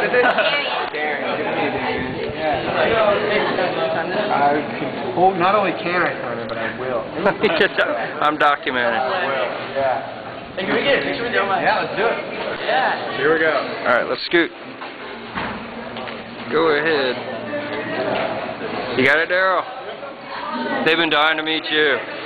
Darian. Good to meet you, Darian. Yeah. Oh, not only can I sign it, but I will. I'm documenting. I will. Yeah. Hey, can we get a picture with you? Yeah, let's do it. Yeah. Here we go. All right, let's scoot. Go ahead. You got it, Daryl? They've been dying to meet you.